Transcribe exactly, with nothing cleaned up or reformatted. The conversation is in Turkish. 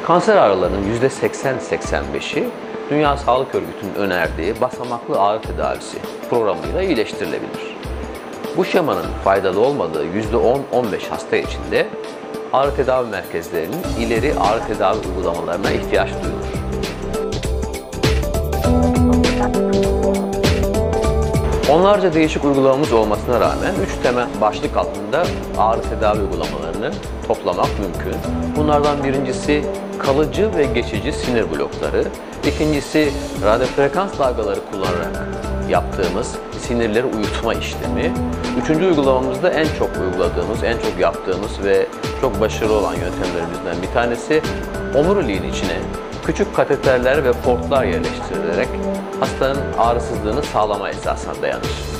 Kanser ağrılarının yüzde seksen seksen beşi Dünya Sağlık Örgütü'nün önerdiği basamaklı ağrı tedavisi programıyla iyileştirilebilir. Bu şemanın faydalı olmadığı yüzde on on beş hasta içinde ağrı tedavi merkezlerinin ileri ağrı tedavi uygulamalarına ihtiyaç duyulur. Onlarca değişik uygulamamız olmasına rağmen üç temel başlık altında ağrı tedavi uygulamalarını toplamak mümkün. Bunlardan birincisi kalıcı ve geçici sinir blokları, ikincisi radyofrekans dalgaları kullanarak yaptığımız sinirleri uyutma işlemi, üçüncü uygulamamızda en çok uyguladığımız, en çok yaptığımız ve çok başarılı olan yöntemlerimizden bir tanesi omuriliğin içine küçük kateterler ve portlar yerleştirilerek hastanın ağrısızlığını sağlama esasına dayanır.